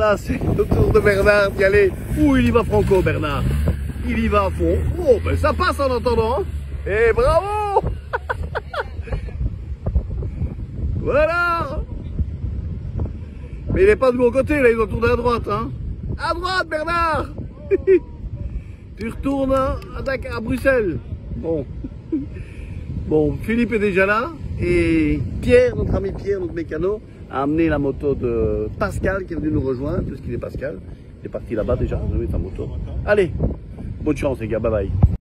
Voilà, c'est le tour de Bernard d'y aller. Ouh, il y va franco, Bernard. Il y va à fond. Oh, ben ça passe en entendant. Hein. Et bravo. Voilà. Mais il n'est pas de mon côté, là, il doit tourner à droite. Hein. À droite, Bernard. Tu retournes à Bruxelles. Bon. Bon, Philippe est déjà là. Et Pierre, notre ami Pierre, notre mécano, a amené la moto de Pascal qui est venu nous rejoindre, puisqu'il est Pascal. Il est parti là-bas déjà, il a sa moto. Allez, bonne chance les gars, bye bye.